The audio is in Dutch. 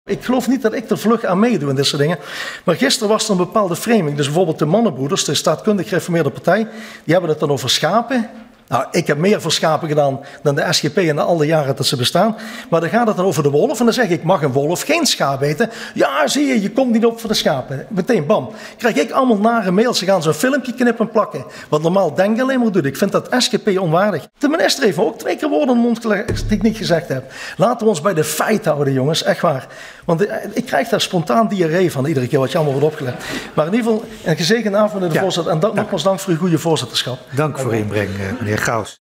Ik geloof niet dat ik er vlug aan meedoe in dit soort dingen. Maar gisteren was er een bepaalde framing. Dus bijvoorbeeld de Mannenbroeders, de staatkundig gereformeerde partij, die hebben het dan over schapen. Nou, ik heb meer voor schapen gedaan dan de SGP in al de jaren dat ze bestaan. Maar dan gaat het dan over de wolf. En dan zeg ik, mag een wolf geen schaap eten? Ja, zie je, je komt niet op voor de schapen. Meteen, bam. Krijg ik allemaal nare mails. Ze gaan zo'n filmpje knippen en plakken. Wat normaal Denk alleen maar doet. Ik vind dat SGP onwaardig. De minister heeft ook 2 keer woorden in de mond gelegd die ik niet gezegd heb. Laten we ons bij de feiten houden, jongens. Echt waar. Want ik krijg daar spontaan diarree van iedere keer wat je allemaal wordt opgelegd. Maar in ieder geval, een gezegende avond, meneer de voorzitter. En nogmaals dank voor uw goede voorzitterschap. Dank voor inbreng, meneer Gauws.